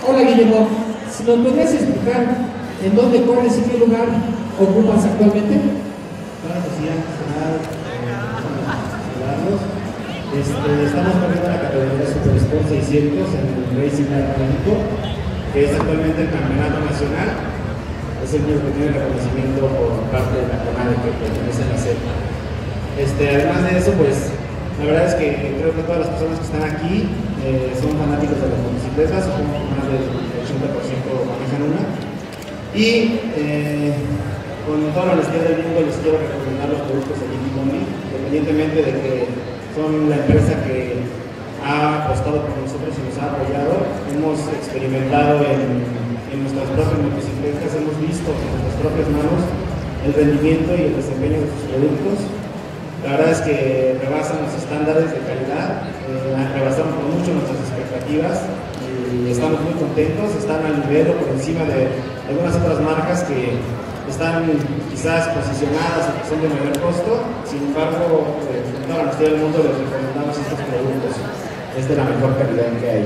Hola Guillermo, si nos podrías explicar en dónde corres y qué lugar ocupas actualmente. Claro que sí, antes de nada, saludarlos. Estamos corriendo la categoría Super Sport 600 en el Racing Line México, que es actualmente el campeonato nacional. Es el único que tiene reconocimiento por parte de la CONADE que pertenece a la CEP. Además de eso, pues la verdad es que creo que todas las personas que están aquí son fanáticos de las motocicletas, supongo que más del 80% manejan una. Y con toda la honestidad del mundo les quiero recomendar los productos de Indy Money, independientemente de que son la empresa que ha apostado por nosotros y nos ha apoyado. Hemos experimentado en nuestras propias motocicletas, hemos visto con nuestras propias manos el rendimiento y el desempeño de sus productos. La verdad es que rebasan los estándares de calidad, rebasaron por mucho nuestras expectativas y estamos muy contentos. Están al nivel o por encima de algunas otras marcas que están quizás posicionadas o que son de mayor costo. Sin embargo, con toda la honestidad del mundo les recomendamos estos productos. Es de la mejor calidad que hay.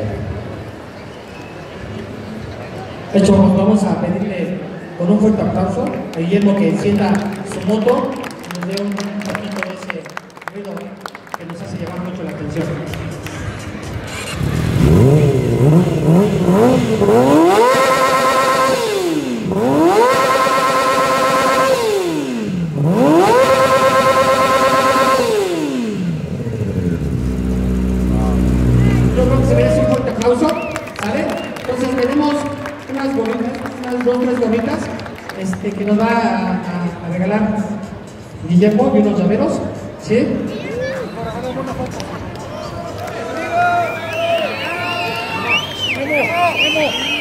De hecho, vamos a pedirle con un fuerte aplauso a Guillermo que encienda su moto y nos dé un poquito de ese ruido que nos hace llamar mucho la atención. Yo creo que se merece un fuerte aplauso, ¿sale? Entonces tenemos unas gorritas, unas 2 o 3 gorritas que nos va a regalar Guillermo y unos llaveros, ¿sí? ¡Vamos!